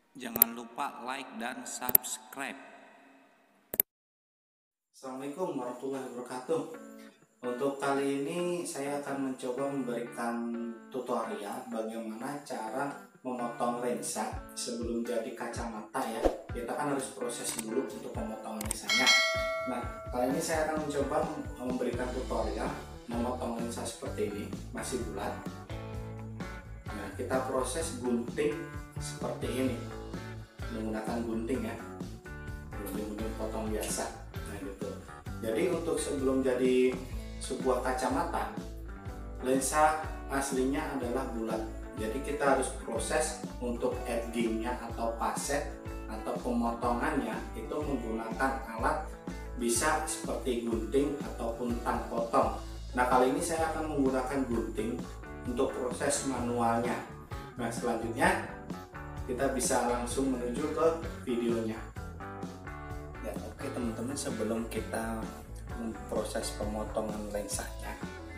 Jangan lupa like dan subscribe. Assalamualaikum warahmatullahi wabarakatuh. Untuk kali ini saya akan mencoba memberikan tutorial bagaimana cara memotong lensa sebelum jadi kacamata ya. Kita kan harus proses dulu untuk pemotongan lensanya. Nah, kali ini saya akan mencoba memberikan tutorial memotong lensa seperti ini, masih bulat. Nah, kita proses gunting seperti ini menggunakan gunting ya, gunting potong biasa. Nah gitu. Jadi untuk sebelum jadi sebuah kacamata, lensa aslinya adalah bulat. Jadi kita harus proses untuk edgingnya atau paset atau pemotongannya itu menggunakan alat bisa seperti gunting ataupun tang potong. Nah kali ini saya akan menggunakan gunting untuk proses manualnya. Nah selanjutnya kita bisa langsung menuju ke videonya. Ya, oke teman-teman, sebelum kita memproses pemotongan lensanya,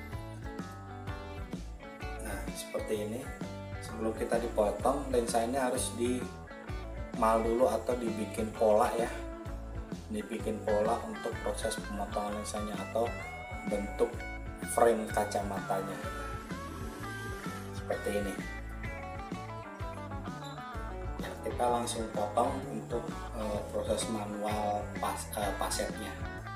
nah seperti ini, sebelum kita dipotong lensa ini harus dimal dulu atau dibikin pola ya, dibikin pola untuk proses pemotongan lensanya atau bentuk frame kacamatanya seperti ini. Kita langsung potong untuk proses manual pasetnya.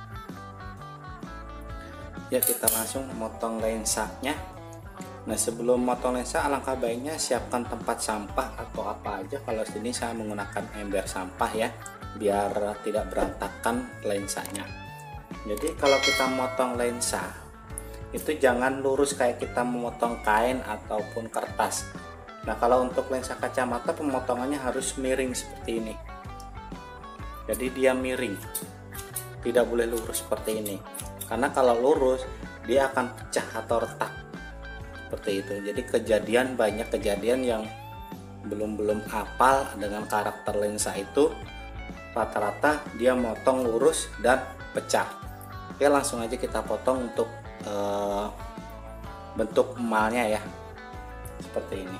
Ya, kita langsung memotong lensanya. Nah sebelum memotong lensa, alangkah baiknya siapkan tempat sampah atau apa aja. Kalau sini saya menggunakan ember sampah ya, biar tidak berantakan lensanya. Jadi kalau kita memotong lensa itu jangan lurus kayak kita memotong kain ataupun kertas. Nah kalau untuk lensa kacamata pemotongannya harus miring seperti ini. Jadi dia miring, tidak boleh lurus seperti ini. Karena kalau lurus dia akan pecah atau retak seperti itu. Jadi banyak kejadian yang belum hafal dengan karakter lensa itu, rata-rata dia motong lurus dan pecah. Oke, langsung aja kita potong untuk bentuk emalnya ya, seperti ini.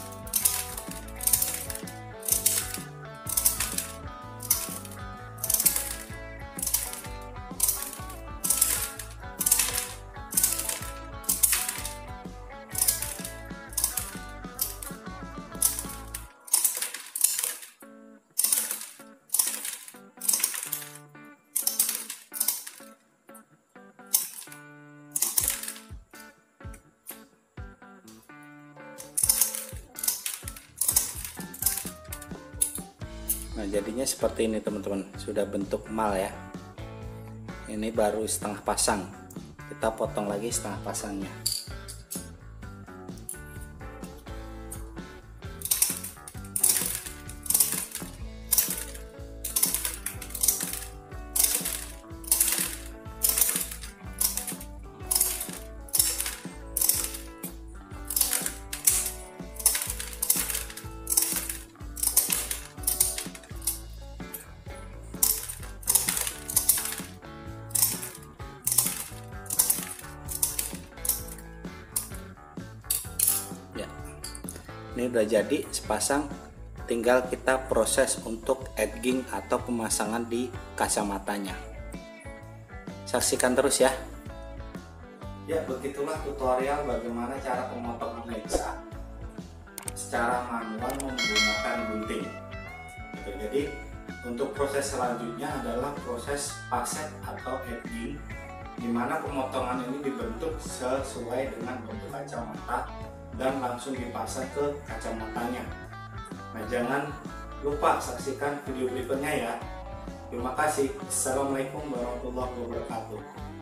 Nah jadinya seperti ini teman-teman, sudah bentuk emal ya. Ini baru setengah pasang, kita potong lagi setengah pasangnya. Ini udah jadi sepasang, tinggal kita proses untuk edging atau pemasangan di kacamatanya. Saksikan terus ya. Ya, begitulah tutorial bagaimana cara pemotongan lensa secara manual menggunakan gunting. Jadi untuk proses selanjutnya adalah proses paset atau edging, di mana pemotongan ini dibentuk sesuai dengan bentuk kacamata dan langsung dipasang ke kacamatanya. Nah jangan lupa saksikan video berikutnya ya. Terima kasih. Assalamualaikum warahmatullahi wabarakatuh.